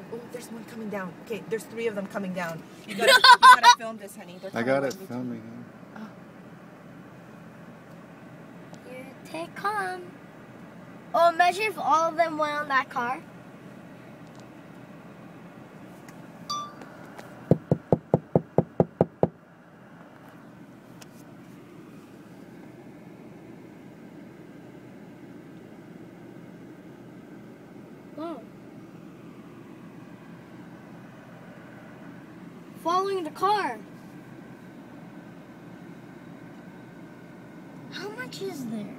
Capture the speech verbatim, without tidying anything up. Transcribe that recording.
Oh, there's one coming down. Okay, there's three of them coming down. You gotta, you gotta film this, honey. They're I got it right filming. Oh. Here they come. Oh, imagine if all of them went on that car. Oh. Following the car. How much is there?